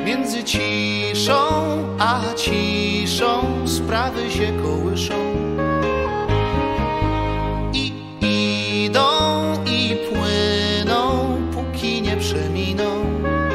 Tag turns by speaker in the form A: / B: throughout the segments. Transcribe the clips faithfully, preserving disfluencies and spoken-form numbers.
A: Między ciszą a ciszą sprawy się kołyszą i idą i płyną, póki nie przeminą.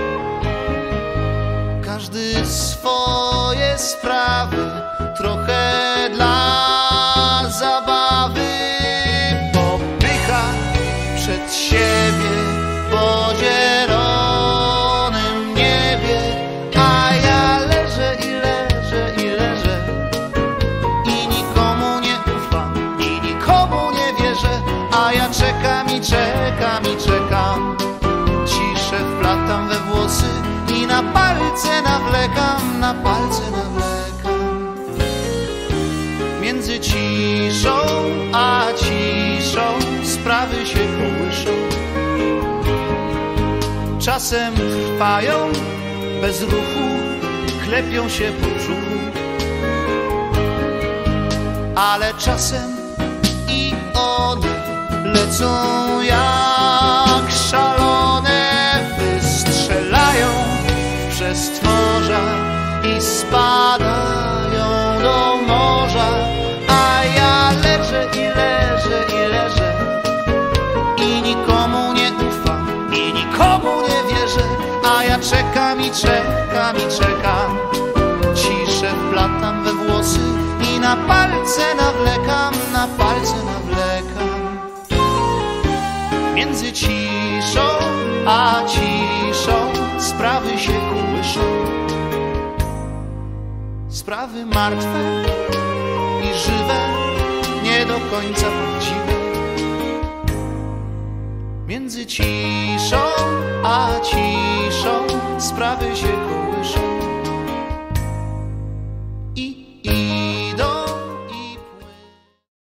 A: Każdy swoje sprawy, trochę dla zabawy, popycha przed siebie po zielonym niebie, a ja leżę i leżę i leżę i nikomu nie ufam i nikomu nie wierzę, a ja czekam i czekam i czekam. Ciszę wplatam we włosy i na palce nawlekam, na palce nawlekam. Między ciszą a ciszą sprawy się kołyszą. Czasem trwają bez ruchu, klepią się po brzuchu, ale czasem i one lecą jak szalone, wystrzelają w przestworza i spadają do morza, a ja leżę i leżę i leżę i nikomu nie ufam i nikomu nie wierzę, a ja czekam i czekam i czekam. Ciszę wplatam we włosy i na palce nawlekam, na palce nawlekam. Między ciszą a ciszą sprawy się kołyszą. Sprawy martwe i żywe, nie do końca prawdziwe. Między ciszą a ciszą sprawy się kołyszą.